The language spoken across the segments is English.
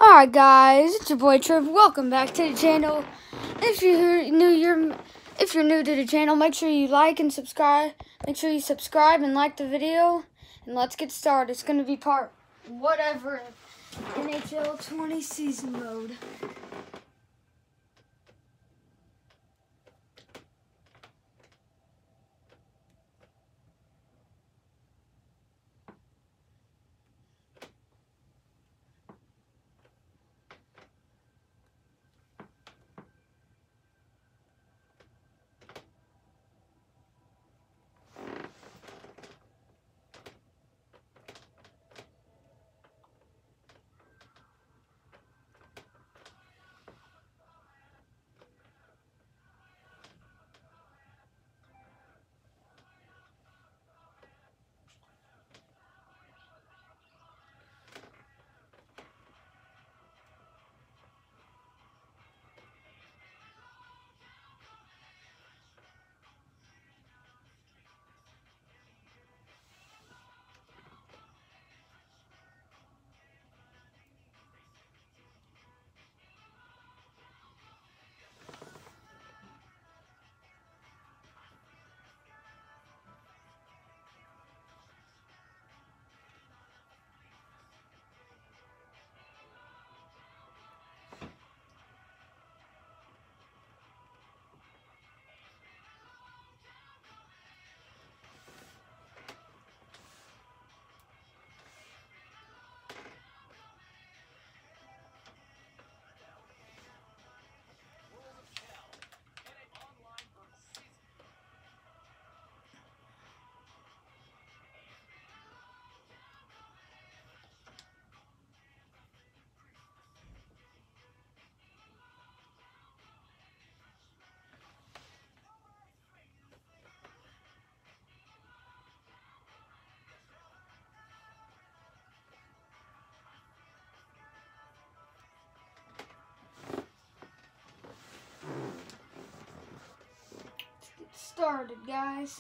Alright guys, it's your boy Trev. Welcome back to the channel. If you're new to the channel, make sure you like and subscribe. Make sure you subscribe and like the video. And let's get started. It's gonna be part whatever NHL 20 season mode. Started, guys.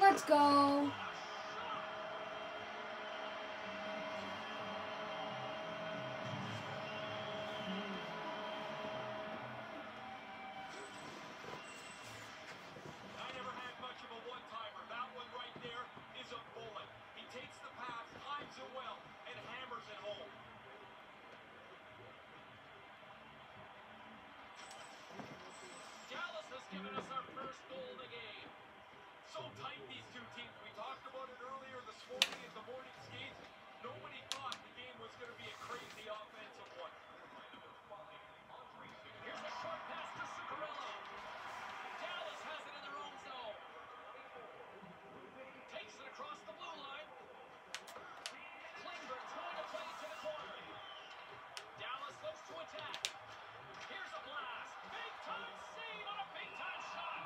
Let's go. Giving us our first goal of the game. So tight, these two teams. We talked about it earlier this morning in the morning skates. Nobody thought the game was going to be a crazy offensive one. Here's a short pass to Zuccarello. Dallas has it in their own zone. Takes it across the blue line. Klingberg's going to play to the corner. Dallas looks to attack. Here's a blast. Big time save on a big time shot.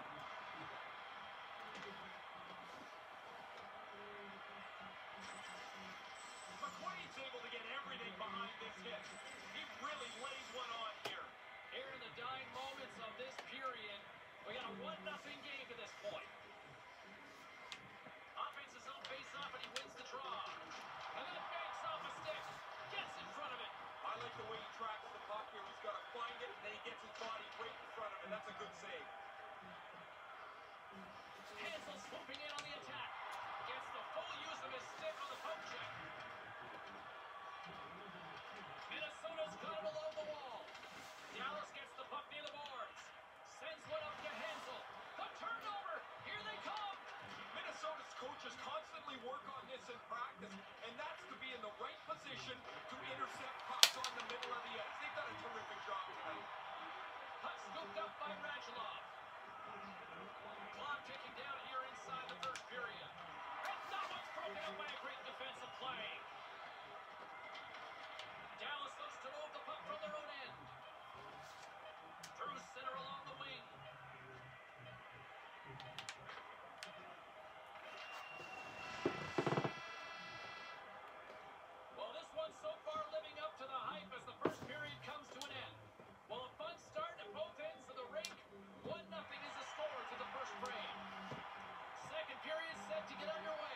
McQuaid's able to get everything behind this hit. He really lays one on here. Here in the dying moments of this period, we got a 1-0 game to this point. Offense is on face-off and he wins the draw. And then banks off a stick. Gets in front of it. I like the way he tracks the puck here. He's got to find it, and then he gets his body right in front of it. That's a good save. Hansel swooping in on the attack. Gets the full use of his stick on the poke check. Minnesota's got it along the wall. Dallas gets the puck near the boards. Sends one up to Hansel. The turnover. Here they come. Minnesota's coaches constantly work on this in practice, and that's to be in the right position to intercept pucks on the middle of the ice. They've done a terrific job tonight. Puck scooped up by Radulov. Clock ticking down here inside the first period. And that one's broken up by a great defensive play. Dallas looks to move the puck from their own end. Through center along the wing. Well, this one's so far living up to the hype as the first period comes to an end. Well, a fun start at both ends of the rink. 1-0 is the score to the first frame. Second period set to get underway.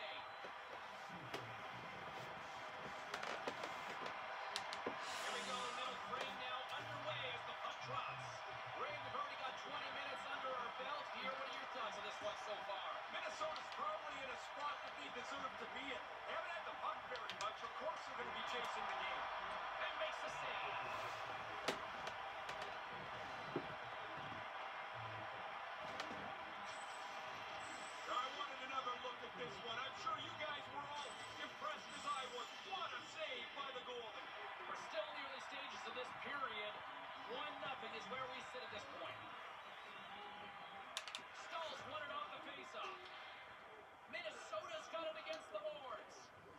Here we go, middle frame now underway as the puck drops. Ray, we've already got 20 minutes under our belt here. What are your thoughts on this one so far? Minnesota's probably in a spot that they deserve to be in. They haven't had the puck very much. Of course they're going to be chasing the game. And makes the save. I wanted another look at this one. I'm sure you guys were all impressed as I was. What a save by the goalie. We're still in the early stages of this period. 1-0 is where we sit at this point. Staal's won it off the faceoff. Minnesota's got it against the boards.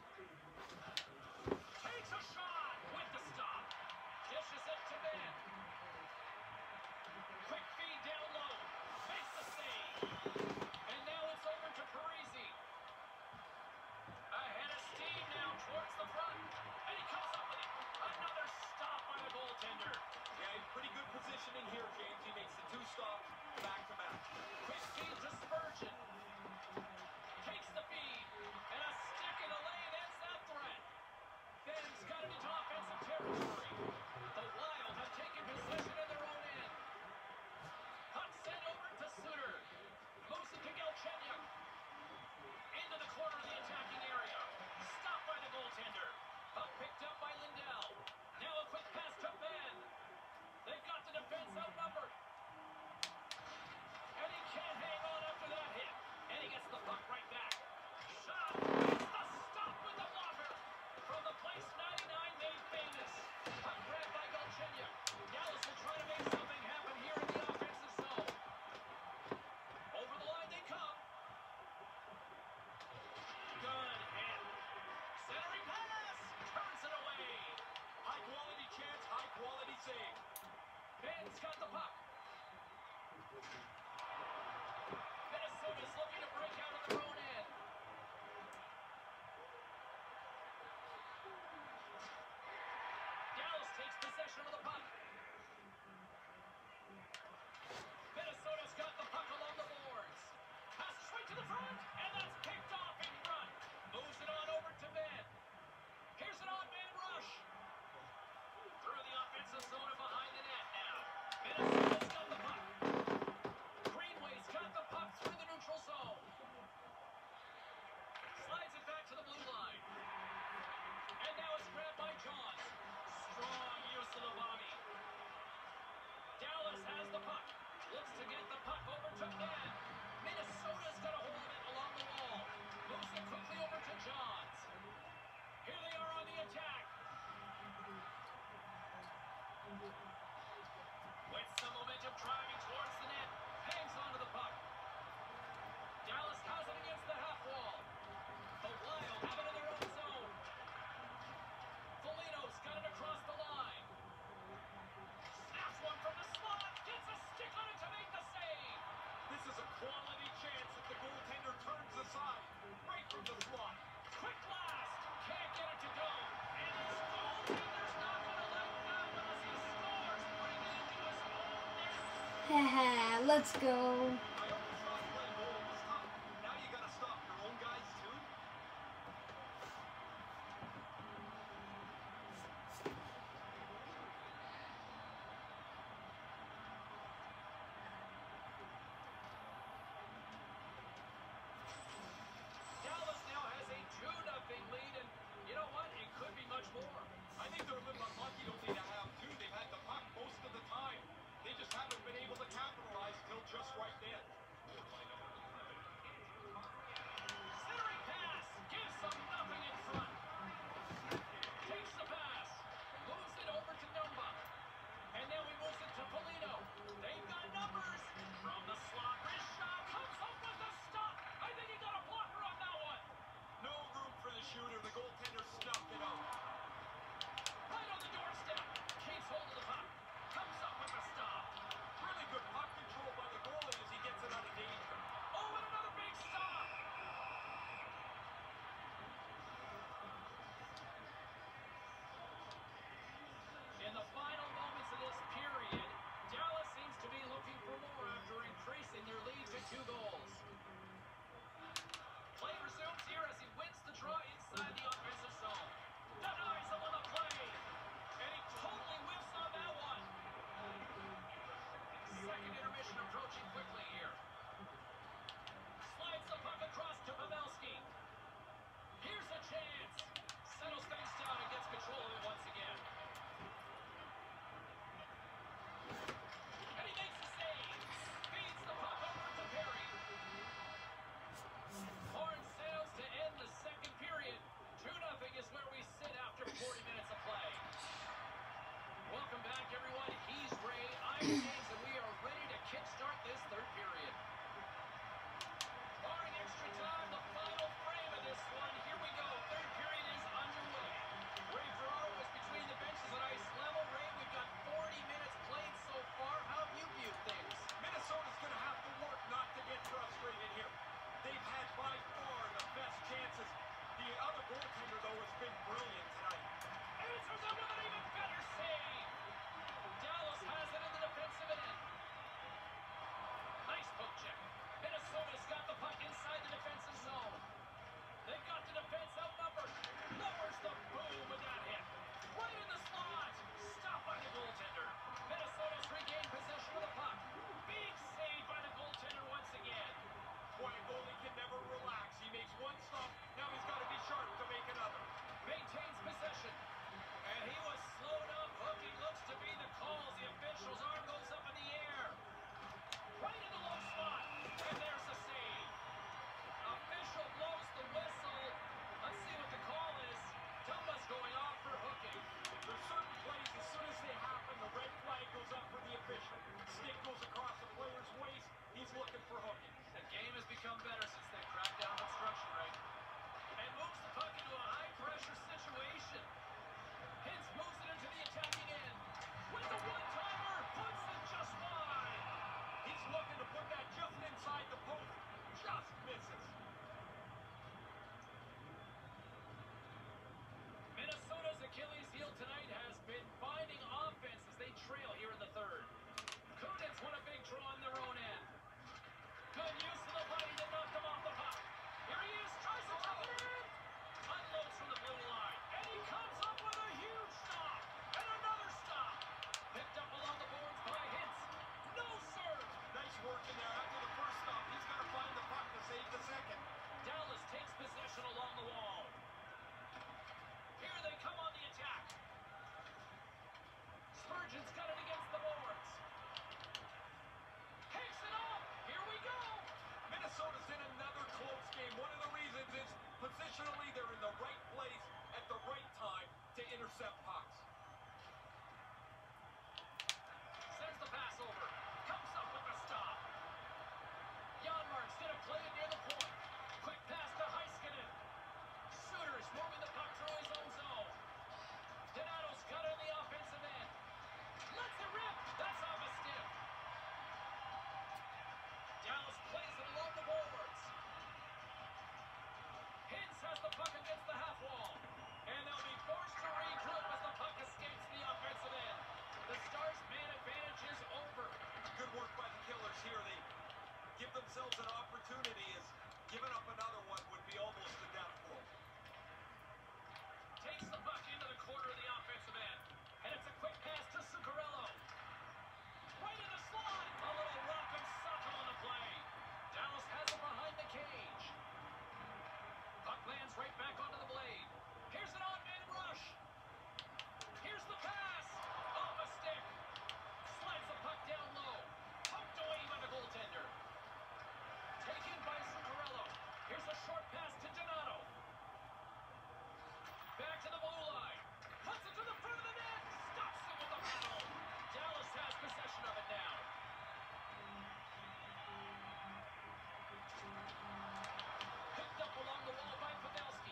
Takes a shot with the stop. Dishes it to Ben. Quick feed down low. Makes the save. And now it's over to Parise. Ahead of steam now towards the front. And he comes up with it. Another stop by the goaltender. Yeah, he's pretty good positioning here, James. He makes the two stops back-to-back. Quick feed to Spurgeon. Takes the feed. And a stick in the lane ends that threat. Ben's got it into offensive territory. The Wild have taken possession in their own end. Puck sent over to Suter. Moves it to Galchenyuk. Into the corner of the attacking area. Stopped by the goaltender. Puck picked up by Lindell. Now a quick pass to Ben. They've got the defense outnumbered. And he can't hang on after that hit. And he gets the puck right back. Shot. A stop with the blocker. From the place 99 made famous. Puck grabbed by Galchenyuk. Dallas will try to make something happen here in the offensive zone. Over the line they come. Good hit. Centering pass. Turns it away. High quality chance, high quality save. Ben's got the puck. Minnesota's looking to break out of their own end. Dallas takes possession of the puck. Minnesota's got the puck along the boards. Passes right to the front. to the body. Dallas has the puck. Looks to get the puck over to Ben. Minnesota's got a hold of it along the wall. Moves it quickly over to Johns. Here they are on the attack. With some momentum driving towards the net. Hangs onto the puck. Dallas has it against the half wall. The Wild have it in their own zone. Foligno's got it across the line. Snaps one from the slot. Gets a stick on it to make the save. This is a quality chance if the goaltender turns aside. Right from the slot. Quick blast. Can't get it to go. And his goaltender's not going to let him down as he scores, putting it into his own net. Haha, let's go. I always thought playing goal was tough. Now you got to stop your own guys too. Dallas now has a 2-0 lead, and you know what? It could be much more. I think they're a little unlucky only to have two. They've had the puck most of the time. They just haven't been able to capitalize till just right then. intercept pucks. Sends the pass over. Comes up with the stop. Janmark's gonna play it near the point. Quick pass to Heiskanen. Suter's moving the puck through his own zone. Donato's got it in the offensive end. Lets it rip. That's off a stick. Dallas plays it along the boards. Hintz has the puck against the half wall. And they'll be forced to regroup as the puck escapes the offensive end. The Stars' man advantage is over. Good work by the Killers here. They give themselves an opportunity as giving up another one would be almost a death blow. Takes the puck into the corner of the offensive end. And it's a quick pass to Zuccarello. Right in the slot. A little rock and sock on the play. Dallas has it behind the cage. Puck lands right back onto the blade. Here's an on-man rush. Here's the pass. Off a stick. Slides the puck down low. Poked away by the goaltender. Taken by Zuccarello. Here's a short pass to Donato. Back to the blue line. Puts it to the front of the net. Stops it with the paddle. Dallas has possession of it now. Picked up along the wall by Pavelski.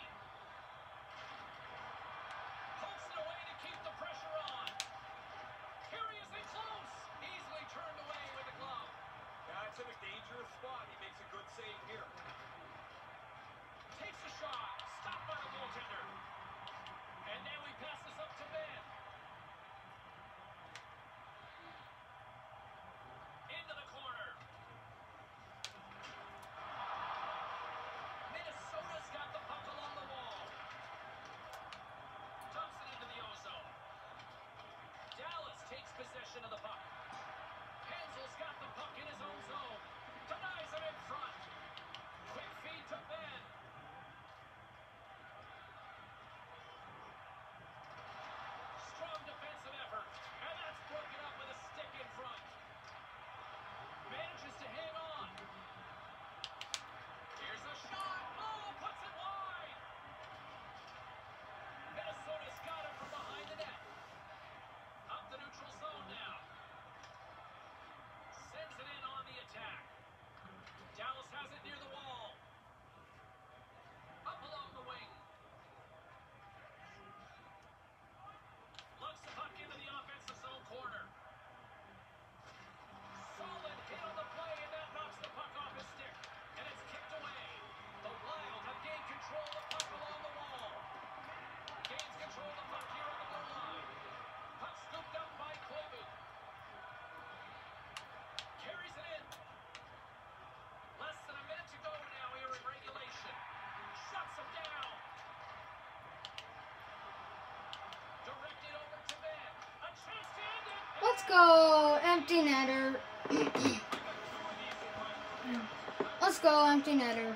Pulls it away to keep the pressure on. Here he is in close. Easily turned away with the glove. Yeah, it's in a dangerous spot. He makes a good save here. Takes a shot. Stopped by the goaltender. And now he passes up to Ben. Into the corner. Minnesota's got the puck along the wall. Dumps it into the ozone. Dallas takes possession of the puck. Hansel's got the puck in his own zone. Denies him in front. Quick feed to Ben. Strong defensive effort. And that's broken up with a stick in front. Manages to hang on. Here's a shot. Oh, puts it wide. Minnesota's got it from behind the net. Up the neutral zone now. Sends it in on the attack. Dallas has it near the wall. Up along the wing. Lugs the puck into the offensive zone corner. Solid hit on the play, and that knocks the puck off his stick. And it's kicked away. The Wild have gained control of the puck along the wall. Gains control of the puck here on the blue line. Puck scooped up by Koivu. Carries it in. Less than a minute to go now here in regulation. Shuts him down. Directed over to Ben. A chance to end it. Let's go, empty netter. Let's go, empty netter.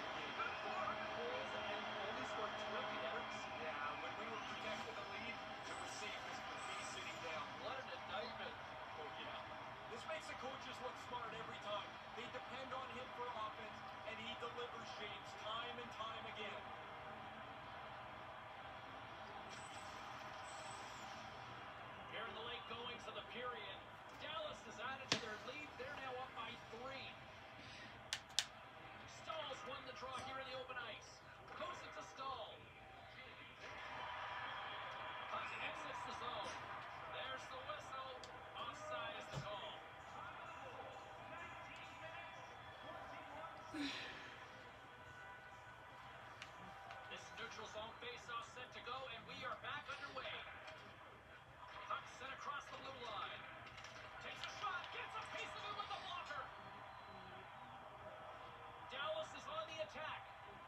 Only scored 20 headers. Yeah, when we were protecting the lead, it was safest with me sitting down. What an indictment. Oh, yeah. This makes the coaches look smart every time. They depend on him for offense, and he delivers, James, time and time again. Here in the late goings of the period, Dallas has added to their lead. They're now up by 3. Stahl's won the draw here in the open ice. Goes it to Stahl. Puck exits the zone. There's the whistle. Offside is the call. This neutral zone face-off set to go, and we are back underway. Puck sent across the blue line. Takes a shot, gets a piece of it with the blocker. Dallas is on the attack.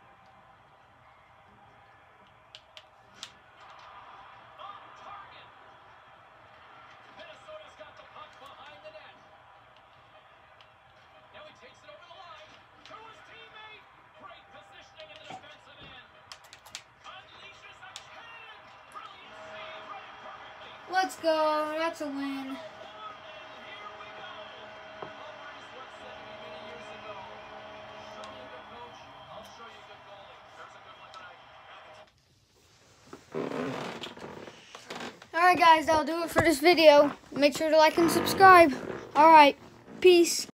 On target. Minnesota's got the puck behind the net. Now he takes it over the line to his teammate. Great positioning in the defensive end. Unleashes a cannon. Brilliant save, running perfectly. Let's go. That's a win. Alright guys, that'll do it for this video. Make sure to like and subscribe. Alright, peace.